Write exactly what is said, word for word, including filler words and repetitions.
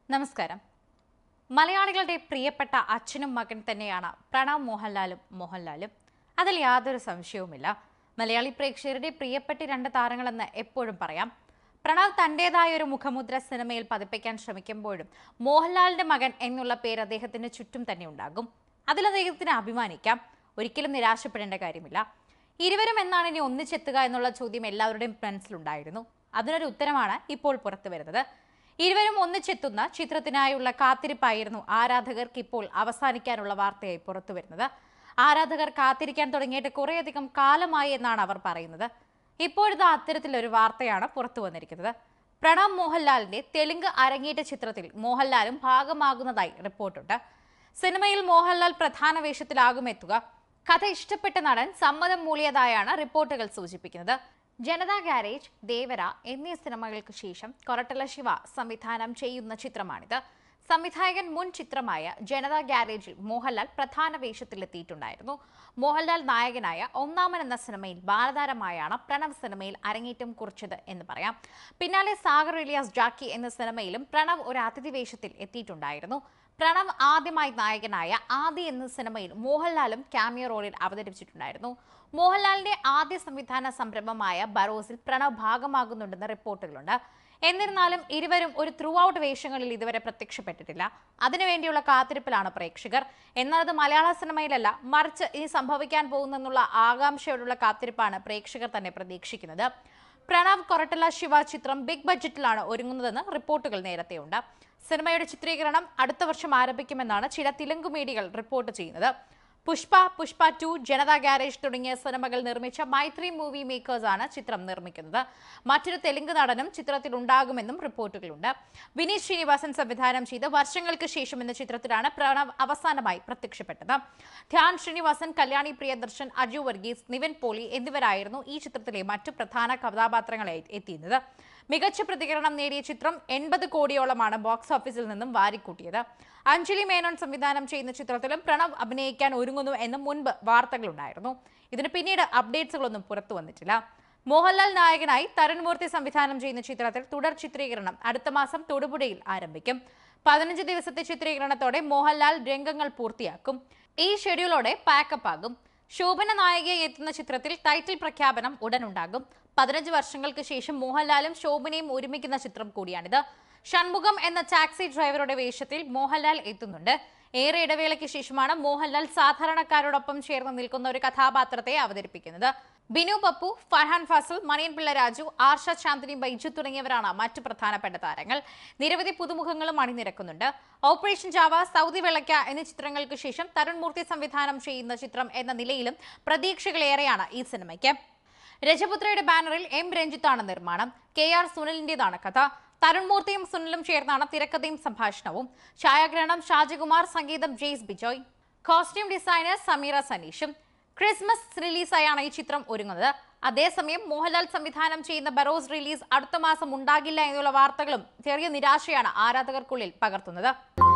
നമസ്കാരം. മലയാളികളുടെ പ്രിയപ്പെട്ട അച്ഛനും മകൻ തന്നെയാണ് പ്രണവ് മോഹൻലാലും മോഹൻലാലും. അതിൽ യാതൊരു സംശയവുമില്ല. മലയാളി പ്രേക്ഷകരുടെ പ്രിയപ്പെട്ട രണ്ട് താരങ്ങളെന്ന് എപ്പോഴും പറയാം. പ്രണവ് തന്റേതായ ഒരു മുഖമുദ്ര സിനിമയിൽ പതിപ്പിക്കാൻ ശ്രമിക്കുമ്പോഴും മോഹൻലാലിന്റെ മകൻ എന്നുള്ള പേര് അദ്ദേഹത്തിന് ചുറ്റും തന്നെ ഉണ്ടാകും. അതിൽ അദ്ദേഹത്തിന് അഭിമാനിക്കാം. ഒരിക്കലും നിരാശപ്പെടേണ്ട കാര്യമില്ല. ഇരുവരും എന്നാണ് ഇനി ഒന്നിച്ചെത്തുക എന്നുള്ള ചോദ്യം എല്ലാവരുടെയും മനസ്സിലുണ്ടായിരുന്നു. അതിനൊരു ഉത്തരമാണ് ഇപ്പോൾ പുറത്തു വരുന്നത്. ഇരുവരും ഒന്നിച്ചെത്തുന്ന ചിത്രത്തിനായുള്ള കാത്തിരിപ്പായിരുന്നു ആരാധകർക്ക് ഇപ്പോൾ അവസാനിക്കാനുള്ള വാർത്തയായി പുറത്തു വരുന്നത്. ആരാധകർ കാത്തിരിക്കാൻ തുടങ്ങിയിട്ട് കുറേയധികം കാലമായി എന്നാണ് അവർ പറയുന്നത്. ഇപ്പോഴത്തെ അത്തരത്തിലൊരു വാർത്തയാണ് പുറത്തു വന്നിരിക്കുന്നത്. പ്രണവ് മോഹൻലാലിന്റെ തെലുങ്ക് അരങ്ങേറ്റ ചിത്രത്തിൽ മോഹൻലാലും ഭാഗമാകുന്നതായി റിപ്പോർട്ടുണ്ട്. സിനിമയിൽ മോഹൻലാൽ പ്രധാന വേഷത്തിലാകും എത്തുക. കഥ ഇഷ്ടപ്പെട്ട നടൻ സമ്മതം മൂളിയതായാണ് റിപ്പോർട്ടുകൾ സൂചിപ്പിക്കുന്നത്. ജനതാ ഗാരേജ്, ദേവര എന്നീ സിനിമകൾക്ക് ശേഷം കൊരട്ടല ശിവ സംവിധാനം ചെയ്യുന്ന ചിത്രമാണിത്. സംവിധായകൻ മുൻ ചിത്രമായ ജനതാ ഗാരേജിൽ മോഹൻലാൽ പ്രധാന വേഷത്തിലെത്തിയിട്ടുണ്ടായിരുന്നു. മോഹൻലാൽ നായകനായ ഒന്നാമൻ എന്ന സിനിമയിൽ ബാലതാരമായാണ് പ്രണവ് സിനിമയിൽ അരങ്ങേറ്റം കുറിച്ചത് എന്ന് പറയാം. പിന്നാലെ സാഗർ ഇലിയാസ് ജാക്കി എന്ന സിനിമയിലും പ്രണവ് ഒരു അതിഥി വേഷത്തിൽ എത്തിയിട്ടുണ്ടായിരുന്നു. പ്രണവ് ആദ്യമായി നായകനായ ആദി എന്ന സിനിമയിൽ മോഹൻലാലും ക്യാമിയോ റോളിൽ അവതരിപ്പിച്ചിട്ടുണ്ടായിരുന്നു. മോഹൻലാലിന്റെ ആദ്യ സംവിധാന സംരംഭമായ ബറോസിൽ പ്രണവ് ഭാഗമാകുന്നുണ്ടെന്ന് റിപ്പോർട്ടുകളുണ്ട്. എന്നിരുന്നാലും ഇരുവരും ഒരു ത്രൂ ഔട്ട് വേഷങ്ങളിൽ ഇതുവരെ പ്രത്യക്ഷപ്പെട്ടിട്ടില്ല. അതിനുവേണ്ടിയുള്ള കാത്തിരിപ്പിലാണ് പ്രേക്ഷകർ. എന്നാൽ അത് മലയാള സിനിമയിലല്ല, മറിച്ച് ഇനി സംഭവിക്കാൻ പോകുന്നെന്നുള്ള ആകാംക്ഷയോടുള്ള കാത്തിരിപ്പാണ് പ്രേക്ഷകർ തന്നെ പ്രതീക്ഷിക്കുന്നത്. പ്രണവ് കൊരട്ടല ശിവ ചിത്രം ബിഗ് ബഡ്ജറ്റിലാണ് ഒരുങ്ങുന്നതെന്ന് റിപ്പോർട്ടുകൾ നേരത്തെയുണ്ട്. സിനിമയുടെ ചിത്രീകരണം അടുത്ത വർഷം ആരംഭിക്കുമെന്നാണ് ചില തെലുങ്ക് മീഡിയകൾ റിപ്പോർട്ട് ചെയ്യുന്നത്. പുഷ്പ, പുഷ്പ ടു, ജനതാ ഗാരേജ് തുടങ്ങിയ സിനിമകൾ നിർമ്മിച്ച മൈത്രി മൂവി മേക്കേഴ്സ് ആണ് ചിത്രം നിർമ്മിക്കുന്നത്. മറ്റൊരു തെലുങ്ക് നടനും ചിത്രത്തിൽ ഉണ്ടാകുമെന്നും റിപ്പോർട്ടുകളുണ്ട്. വിനീത് ശ്രീനിവാസൻ സംവിധാനം ചെയ്ത് വർഷങ്ങൾക്ക് ശേഷം എന്ന ചിത്രത്തിലാണ് പ്രണവ് അവസാനമായി പ്രത്യക്ഷപ്പെട്ടത്. ധ്യാൻ ശ്രീനിവാസൻ, കല്യാണി പ്രിയദർശൻ, അജു വർഗീസ്, നിവിൻ പോളി എന്നിവരായിരുന്നു ഈ ചിത്രത്തിലെ മറ്റു പ്രധാന കഥാപാത്രങ്ങളായി എത്തിയത്. മികച്ച പ്രതികരണം നേടിയ ചിത്രം എൺപത് കോടിയോളമാണ് ബോക്സ് ഓഫീസിൽ നിന്നും വാരിക്കൂട്ടിയത്. അഞ്ജലി മേനോൻ സംവിധാനം ചെയ്യുന്ന ചിത്രത്തിലും പ്രണവ് അഭിനയിക്കാൻ ഒരുങ്ങുന്നു എന്ന് മുൻപ് വാർത്തകളുണ്ടായിരുന്നു. ഇതിന് പിന്നീട് അപ്ഡേറ്റ്സുകളൊന്നും പുറത്തു വന്നിട്ടില്ല. മോഹൻലാൽ നായകനായി തരുൺമൂർത്തി സംവിധാനം ചെയ്യുന്ന ചിത്രത്തിൽ തുടർ ചിത്രീകരണം അടുത്ത മാസം തൊടുപുഴയിൽ ആരംഭിക്കും. പതിനഞ്ച് ദിവസത്തെ ചിത്രീകരണത്തോടെ മോഹൻലാൽ രംഗങ്ങൾ പൂർത്തിയാക്കും. ഈ ഷെഡ്യൂളോടെ പാക്കപ്പ് ആകും. ശോഭന നായികയായി എത്തുന്ന ചിത്രത്തിൽ ടൈറ്റിൽ പ്രഖ്യാപനം ഉടനുണ്ടാകും. പതിനഞ്ച് വർഷങ്ങൾക്ക് ശേഷം മോഹൻലാലും ശോഭനയും ഒരുമിക്കുന്ന ചിത്രം കൂടിയാണിത്. ഷൺമുഖം എന്ന ടാക്സി ഡ്രൈവറുടെ വേഷത്തിൽ മോഹൻലാൽ എത്തുന്നുണ്ട്. ഏറെ ഇടവേളയ്ക്ക് ശേഷമാണ് മോഹൻലാൽ സാധാരണക്കാരോടൊപ്പം ചേർന്ന് നിൽക്കുന്ന ഒരു കഥാപാത്രത്തെ അവതരിപ്പിക്കുന്നത്. ബിനു പപ്പു, ഫർഹാൻ ഫാസിൽ, മണിയൻ പിള്ള രാജു, ആർഷ ചാന്ദിനി, ബൈജു തുടങ്ങിയവരാണ് മറ്റു പ്രധാനപ്പെട്ട താരങ്ങൾ. നിരവധി പുതുമുഖങ്ങളും അണിനിരക്കുന്നുണ്ട്. ഓപ്പറേഷൻ ജാവ, സൗദി വെള്ളയ്ക്ക എന്നീ ചിത്രങ്ങൾക്ക് ശേഷം തരുൺമൂർത്തി സംവിധാനം ചെയ്യുന്ന ചിത്രം എന്ന നിലയിലും പ്രതീക്ഷകളേറെയാണ് ഈ സിനിമയ്ക്ക്. രജപുത്രയുടെ ബാനറിൽ എം രഞ്ജിത്താണ് നിർമ്മാണം. കെ ആർ സുനിലിന്റേതാണ് കഥ. തരുൺമൂർത്തിയും സുനിലും ചേർന്നാണ് തിരക്കഥയും സംഭാഷണവും. ഛായാഗ്രഹണം ഷാജികുമാർ, സംഗീതം ജെയ്സ് ബിജോയ്, കോസ്റ്റ്യൂം ഡിസൈനർ സമീറ സനീഷും. ക്രിസ്മസ് റിലീസായാണ് ഈ ചിത്രം ഒരുങ്ങുന്നത്. അതേസമയം മോഹൻലാൽ സംവിധാനം ചെയ്യുന്ന ബറോസ് റിലീസ് അടുത്ത മാസം ഉണ്ടാകില്ല എന്നുള്ള വാർത്തകളും ചെറിയ നിരാശയാണ് ആരാധകർക്കുള്ളിൽ പകർത്തുന്നത്.